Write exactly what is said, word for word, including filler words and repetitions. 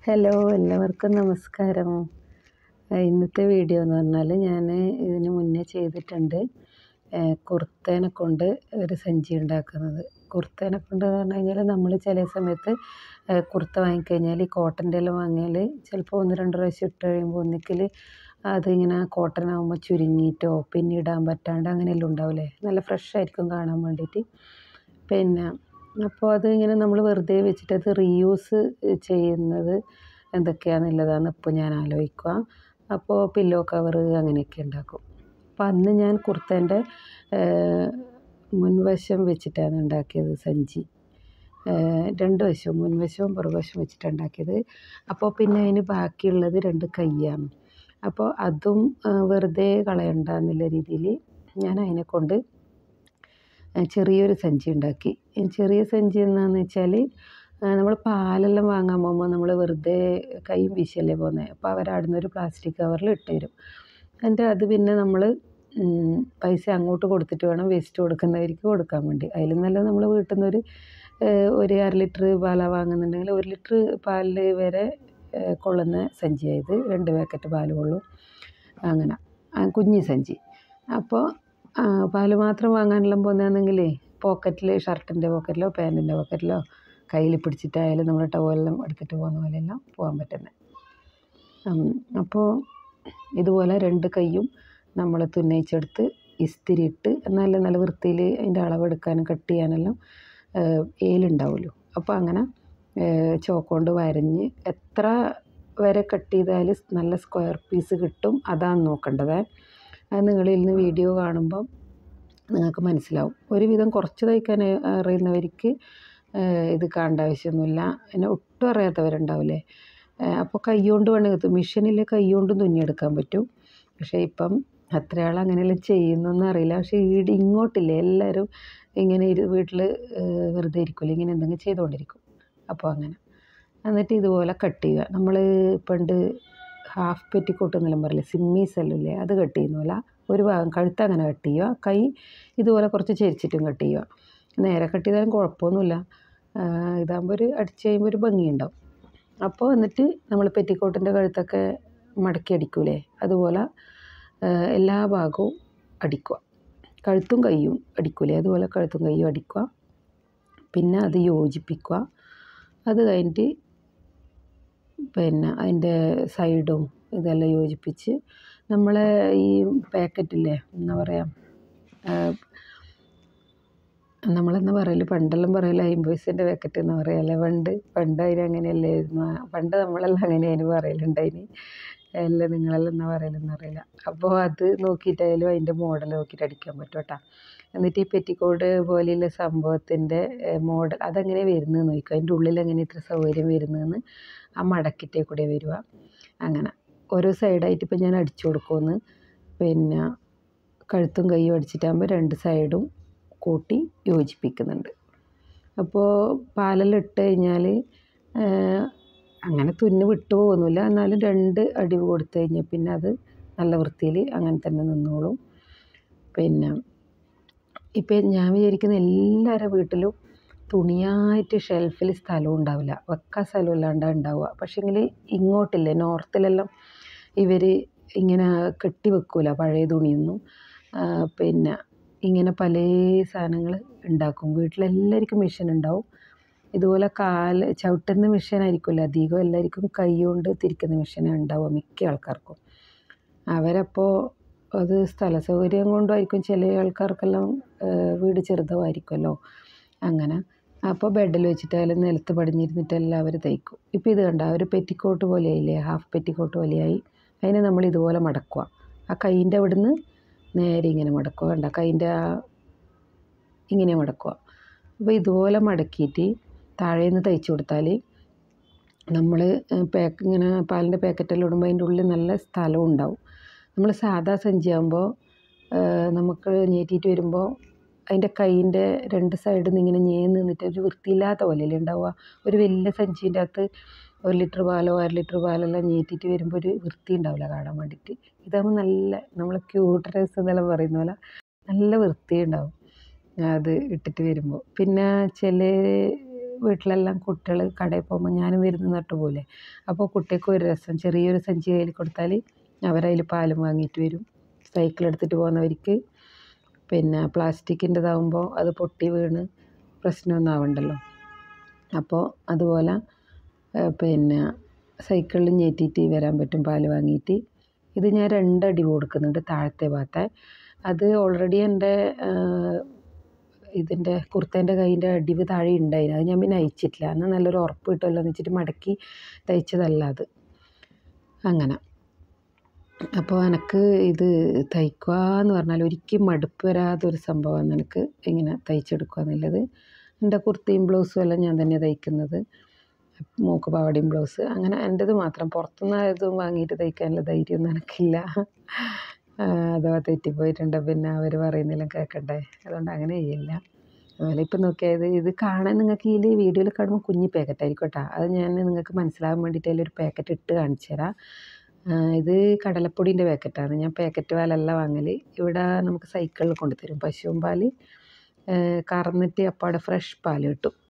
Hello, എല്ലാവർക്കും നമസ്കാരം. ഇന്നത്തെ വീഡിയോ എന്ന് പറഞ്ഞാൽ ഞാൻ ഇതിന് മുന്നേ ചെയ്തിട്ടുണ്ട്. കുർത്തേനെ കൊണ്ട് ഒരു സഞ്ചി ഉണ്ടാക്കുന്നത്. കുർത്തേനെ കൊണ്ട് എന്ന് പറഞ്ഞു കഴിഞ്ഞാൽ നമ്മൾ ചില സമയത്ത് കുർത്ത വാങ്ങിക്കഴിഞ്ഞാൽ ഈ കോട്ടൻ്റെ എല്ലാം വാങ്ങിയാൽ ചിലപ്പോൾ ഒന്ന് രണ്ട് പ്രാവശ്യം ഇട്ട് കഴിയുമ്പോൾ ഒന്നിക്കൽ അതിങ്ങനെ കോട്ടൺ ആകുമ്പോൾ ചുരുങ്ങിയിട്ടോ പിന്നെ ഇടാൻ പറ്റാണ്ട് അങ്ങനെയെല്ലാം ഉണ്ടാവില്ലേ. നല്ല ഫ്രഷ് ആയിരിക്കും കാണാൻ വേണ്ടിയിട്ട്. പിന്നെ അപ്പോൾ അത് ഇങ്ങനെ നമ്മൾ വെറുതെ വെച്ചിട്ട് അത് റീയൂസ് ചെയ്യുന്നത് എന്തൊക്കെയാണെന്നുള്ളതാണ് ഇപ്പോൾ ഞാൻ ആലോചിക്കുക. അപ്പോൾ പില്ലോ കവർ അങ്ങനെയൊക്കെ ഉണ്ടാക്കും. അപ്പോൾ അന്ന് ഞാൻ കുർത്തേൻ്റെ മുൻവശം വെച്ചിട്ടാണ് ഉണ്ടാക്കിയത് സഞ്ചി. രണ്ട് വശവും മുൻവശവും പുറകുവശവും വെച്ചിട്ടാണ് ഉണ്ടാക്കിയത്. അപ്പോൾ പിന്നെ അതിന് ബാക്കിയുള്ളത് രണ്ട് കൈയാണ്. അപ്പോൾ അതും വെറുതെ കളയണ്ട എന്നുള്ള രീതിയിൽ ഞാൻ അതിനെക്കൊണ്ട് ചെറിയൊരു സഞ്ചി ഉണ്ടാക്കി. ചെറിയ സഞ്ചി എന്താണെന്ന് വെച്ചാൽ നമ്മൾ പാലെല്ലാം വാങ്ങാൻ പോകുമ്പോൾ നമ്മൾ വെറുതെ കൈയും വീശിയല്ലേ പോകുന്നത്. അപ്പോൾ അവരവിടുന്ന് ഒരു പ്ലാസ്റ്റിക് കവറിൽ ഇട്ട് തരും. എന്നിട്ട് അത് പിന്നെ നമ്മൾ പൈസ അങ്ങോട്ട് കൊടുത്തിട്ട് വേണം വേസ്റ്റ് കൊടുക്കുന്നവർക്ക് കൊടുക്കാൻ വേണ്ടി. അതിലും നല്ലത് നമ്മൾ വീട്ടിൽ നിന്നൊരു ഒരു അര ലിറ്റർ പാലാണ് വാങ്ങുന്നുണ്ടെങ്കിൽ ഒരു ലിറ്റർ പാലിൽ വരെ കൊള്ളുന്ന സഞ്ചിയായത്. രണ്ട് പാക്കറ്റ് പാൽ കൊള്ളും. അങ്ങനെ കുഞ്ഞി സഞ്ചി. അപ്പോൾ പാല് മാത്രം വാങ്ങാനെല്ലാം പോകുന്നതാണെങ്കിലേ പോക്കറ്റിൽ ഷർട്ടിൻ്റെ പോക്കറ്റിലോ പാൻറ്റിൻ്റെ പോക്കറ്റിലോ കയ്യിൽ പിടിച്ചിട്ടായാലും നമ്മൾ ടവലെല്ലാം എടുത്തിട്ട് പോകുന്ന പോലെയെല്ലാം പോകാൻ പറ്റുന്നത്. അപ്പോൾ ഇതുപോലെ രണ്ട് കൈയും നമ്മൾ തുന്നയിച്ചെടുത്ത് ഇസ്തിരി ഇട്ട് നല്ല നല്ല വൃത്തിയിൽ അതിൻ്റെ അളവെടുക്കാനും കട്ട് ചെയ്യാനെല്ലാം ഏലുണ്ടാവുമല്ലോ. അപ്പോൾ അങ്ങനെ ചോക്ക് കൊണ്ട് വരഞ്ഞ് എത്ര വരെ കട്ട് ചെയ്താൽ നല്ല സ്ക്വയർ പീസ് കിട്ടും അതാണ് നോക്കേണ്ടത്. അത് നിങ്ങളിൽ നിന്ന് വീഡിയോ കാണുമ്പം നിങ്ങൾക്ക് മനസ്സിലാവും. ഒരുവിധം കുറച്ച് തയ്ക്കാൻ അറിയുന്നവർക്ക് ഇത് കാണേണ്ട ആവശ്യമൊന്നുമില്ല. പിന്നെ ഒട്ടും അറിയാത്തവരുണ്ടാവില്ലേ, അപ്പോൾ കൈ കൊണ്ട് വേണമെങ്കിൽ മെഷീനിൽ കൈ കൊണ്ടും തുന്നിയെടുക്കാൻ പറ്റും. പക്ഷേ ഇപ്പം അത്ര ആൾ അങ്ങനെയെല്ലാം ചെയ്യുന്നൊന്നും അറിയില്ല. പക്ഷേ ഈട് ഇങ്ങോട്ടില്ലേ എല്ലാവരും ഇങ്ങനെ വീട്ടിൽ വെറുതെ ഇരിക്കില്ല, ഇങ്ങനെ എന്തെങ്കിലും ചെയ്തുകൊണ്ടിരിക്കും. അപ്പോൾ അങ്ങനെ എന്നിട്ട് ഇതുപോലെ കട്ട് ചെയ്യുക. നമ്മൾ പണ്ട് ഹാഫ് പെറ്റിക്കോട്ട് എന്നെല്ലാം പറയില്ലേ, സിമ്മീസ് എല്ലാം ഇല്ലേ, അത് കട്ട് ചെയ്യുന്ന പോലെ ഒരു ഭാഗം കഴുത്ത് അങ്ങനെ കട്ട് ചെയ്യുക. കൈ ഇതുപോലെ കുറച്ച് ചെരിച്ചിട്ടും കട്ട് ചെയ്യുക. നേരെ കട്ട് ചെയ്താലും കുഴപ്പമൊന്നുമില്ല. ഇതാകുമ്പോൾ ഒരു അടിച്ച് കഴിയുമ്പോൾ ഒരു ഭംഗിയുണ്ടാവും. അപ്പോൾ എന്നിട്ട് നമ്മൾ പെറ്റിക്കോട്ടിൻ്റെ കഴുത്തൊക്കെ മടക്കി അടിക്കൂലേ, അതുപോലെ എല്ലാ ഭാഗവും അടിക്കുക. കഴുത്തും കൈയും അടിക്കൂലേ, അതുപോലെ കഴുത്തും കൈയും അടിക്കുക. പിന്നെ അത് യോജിപ്പിക്കുക. അത് കഴിഞ്ഞിട്ട് പിന്നെ അതിൻ്റെ സൈഡും ഇതെല്ലാം യോജിപ്പിച്ച് നമ്മളെ ഈ പാക്കറ്റില്ലേ, എന്താ പറയുക, നമ്മളെന്താ പറയല്, പണ്ടെല്ലാം പറയല് അയിമ്പൈസിൻ്റെ പാക്കറ്റ് എന്ന് പറയല്ലേ. പണ്ട് പണ്ട് അതിന് അങ്ങനെയല്ലായിരുന്നു. പണ്ട് നമ്മളെല്ലാം അങ്ങനെയായിരുന്നു പറയലുണ്ടായിന്. അല്ല നിങ്ങളെല്ലാം എന്താ പറയലെന്ന് അറിയില്ല. അപ്പോൾ അത് നോക്കിയിട്ടായാലും അതിൻ്റെ മോഡൽ നോക്കിയിട്ട് അടിക്കാൻ പറ്റും കേട്ടോ. എന്നിട്ട് ഈ പെറ്റിക്കോട്ട് പോലെയുള്ള സംഭവത്തിൻ്റെ മോഡൽ അതെങ്ങനെ വരുന്നതെന്ന് നോക്കുക. അതിൻ്റെ ഉള്ളിൽ എങ്ങനെ ഇത്ര സൗകര്യം വരുന്നതെന്ന് ആ മടക്കിട്ടേ കൂടെ വരിക. അങ്ങനെ ഓരോ സൈഡായിട്ട് ഇപ്പം ഞാൻ അടിച്ചു കൊടുക്കുമെന്ന്. പിന്നെ കഴുത്തും കൈയും അടിച്ചിട്ടാകുമ്പോൾ രണ്ട് സൈഡും കൂട്ടി യോജിപ്പിക്കുന്നുണ്ട്. അപ്പോൾ പാലെല്ലാം ഇട്ട് കഴിഞ്ഞാൽ അങ്ങനെ തുന്ന് വിട്ടു പോകുന്നില്ല. എന്നാലും രണ്ട് അടിവ് കൊടുത്തു കഴിഞ്ഞാൽ പിന്നെ അത് നല്ല വൃത്തിയിൽ അങ്ങനെ തന്നെ നിന്നോളും. പിന്നെ ഇപ്പം ഞാൻ വിചാരിക്കുന്ന എല്ലാവരുടെ വീട്ടിലും തുണിയായിട്ട് ഷെൽഫിൽ സ്ഥലവും ഉണ്ടാവില്ല, വെക്കാൻ സ്ഥലം ഇല്ലാണ്ടാണ് ഉണ്ടാവുക. പക്ഷേങ്കിൽ ഇങ്ങോട്ടില്ലേ നോർത്തിലെല്ലാം ഇവർ ഇങ്ങനെ കെട്ടി വെക്കൂല പഴയ തുണിയൊന്നും. പിന്നെ ഇങ്ങനെ പല സാധനങ്ങൾ ഉണ്ടാക്കും. വീട്ടിലെല്ലാവർക്കും മെഷീൻ ഉണ്ടാവും. ഇതുപോലെ കാല് ചവിട്ടുന്ന മെഷീനായിരിക്കില്ല അധികം, എല്ലാവർക്കും കൈ കൊണ്ട് തിരിക്കുന്ന മെഷീനാണ് ഉണ്ടാവുക മിക്ക ആൾക്കാർക്കും. അവരപ്പോൾ അത് സ്ഥല സൗകര്യം കൊണ്ടായിരിക്കും. ചില ആൾക്കാർക്കെല്ലാം വീട് ചെറുതുമായിരിക്കുമല്ലോ അങ്ങനെ. അപ്പോൾ ബെഡിൽ വെച്ചിട്ടായാലും നിലത്ത് പടിഞ്ഞിരുന്നിട്ടെല്ലാം അവർ തയ്ക്കും. ഇപ്പോൾ ഇത് കണ്ട ഒരു പെറ്റിക്കോട്ട് പോലെയായില്ലേ, ഹാഫ് പെറ്റിക്കോട്ട് പോലെയായി. അതിനെ നമ്മൾ ഇതുപോലെ മടക്കുക. ആ കൈയിൻ്റെ അവിടുന്ന് നേരെ ഇങ്ങനെ മടക്കുക. കണ്ട കൈൻ്റെ ആ ഇങ്ങനെ മടക്കുക. അപ്പോൾ ഇതുപോലെ മടക്കിയിട്ട് താഴേന്ന് തയ്ച്ചു കൊടുത്താൽ നമ്മൾ പാക്ക് ഇങ്ങനെ പാലിൻ്റെ പാക്കറ്റെല്ലാം ഇടുമ്പോൾ അതിൻ്റെ ഉള്ളിൽ നല്ല സ്ഥലവും ഉണ്ടാവും. നമ്മൾ സാധാ സഞ്ചിയാകുമ്പോൾ നമുക്ക് ഞേറ്റിയിട്ട് വരുമ്പോൾ അതിൻ്റെ കൈയിൻ്റെ രണ്ട് സൈഡിൽ നിന്ന് ഇങ്ങനെ ഞേന്ന് നിന്നിട്ട് ഒരു വൃത്തിയില്ലാത്ത പോലെയല്ലേ ഉണ്ടാവുക. ഒരു വലിയ സഞ്ചീൻ്റെ അകത്ത് ഒരു ലിറ്റർ പാലോ അര ലിറ്റർ പാലെല്ലാം ഞേറ്റിയിട്ട് വരുമ്പോൾ ഒരു വൃത്തി ഉണ്ടാവില്ല കാണാൻ വേണ്ടിയിട്ട്. ഇതാകുമ്പോൾ നല്ല നമ്മൾ ക്യൂട്ട്നെസ് എന്നെല്ലാം പറയുന്ന പോലെ നല്ല വൃത്തി ഉണ്ടാവും അത് ഇട്ടിട്ട് വരുമ്പോൾ. പിന്നെ ചില വീട്ടിലെല്ലാം കുട്ടികൾ കടയിൽ പോകുമ്പോൾ ഞാനും വരുന്നു നട്ട് പോലെ അപ്പോൾ കുട്ടികൾക്ക് ഒരു രസം ചെറിയൊരു സഞ്ചി കയ്യിൽ കൊടുത്താൽ അവരതിൽ പാലും വാങ്ങിയിട്ട് വരും. സൈക്കിൾ എടുത്തിട്ട് പോകുന്നവർക്ക് പിന്നെ പ്ലാസ്റ്റിക്കിൻ്റെതാകുമ്പോൾ അത് പൊട്ടി വീണ് പ്രശ്നമൊന്നും ആവണ്ടല്ലോ. അപ്പോൾ അതുപോലെ പിന്നെ സൈക്കിളിൽ ഞെറ്റിയിട്ട് വരാൻ പറ്റും പാൽ വാങ്ങിയിട്ട്. ഇത് ഞാൻ രണ്ടടി കൊടുക്കുന്നുണ്ട് താഴത്തെ ഭാഗത്തെ. അത് ഓൾറെഡി എൻ്റെ ഇതിൻ്റെ കുർത്തേൻ്റെ കൈയിൻ്റെ അടിവ് താഴെ ഉണ്ടായിരുന്നു. അത് ഞാൻ പിന്നെ അയച്ചിട്ടില്ല. എന്നാൽ നല്ലൊരു ഉറപ്പ് കിട്ടുമല്ലോ എന്ന് വെച്ചിട്ട് മടക്കി തയ്ച്ചതല്ല അത്. അങ്ങനെ അപ്പോൾ എനിക്ക് ഇത് തയ്ക്കുക എന്ന് പറഞ്ഞാൽ ഒരിക്കലും മടുപ്പ് വരാത്തൊരു സംഭവമാണ് എനിക്ക് ഇങ്ങനെ തയ്ച്ചെടുക്കുക എന്നുള്ളത്. എൻ്റെ കുർത്തിയും ബ്ലൗസും എല്ലാം ഞാൻ തന്നെ തയ്ക്കുന്നത്. മൂക്ക് പാവാടയും ബ്ലൗസ് അങ്ങനെ എൻ്റേത് മാത്രം. പുറത്തുനിന്ന് ഇതും വാങ്ങിയിട്ട് തയ്ക്കാനുള്ള ധൈര്യമൊന്നും എനിക്കില്ല. അഥവാ തെറ്റിപ്പോയിട്ടുണ്ട് പിന്നെ അവർ പറയുന്നതെല്ലാം കേൾക്കണ്ടേ, അതുകൊണ്ട് അങ്ങനെ ചെയ്യില്ല. അതുപോലെ ഇപ്പം നോക്കിയാൽ ഇത് കാണാൻ നിങ്ങൾക്ക് ഈ വീഡിയോയിൽ കാണുമ്പോൾ കുഞ്ഞി പാക്കറ്റ് ആയിരിക്കും കേട്ടോ. അത് ഞാൻ നിങ്ങൾക്ക് മനസ്സിലാകാൻ വേണ്ടിയിട്ട് അതിലൊരു പാക്കറ്റ് ഇട്ട് കാണിച്ചു തരാം. ഇത് കടലപ്പൊടീൻ്റെ പാക്കറ്റാണ്. ഞാൻ പാക്കറ്റ് പാലല്ല വാങ്ങൽ. ഇവിടെ നമുക്ക് സൈക്കിളിൽ കൊണ്ടുതരും പശുവും പാൽ കറന്നിട്ട് അപ്പാടെ ഫ്രഷ് പാൽ കിട്ടും.